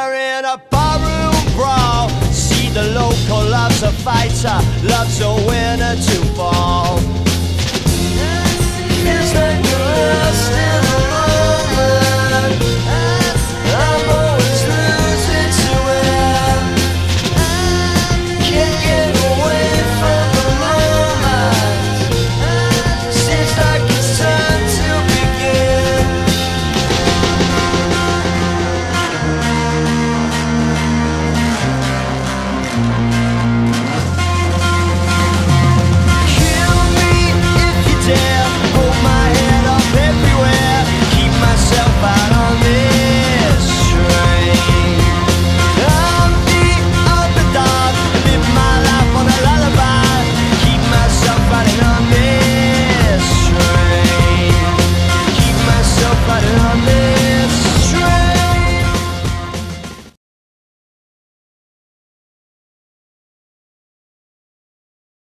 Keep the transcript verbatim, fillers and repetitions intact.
They're in a barroom brawl. See the local loves a fighter, loves a winner to fall. Is that you're lost in a moment?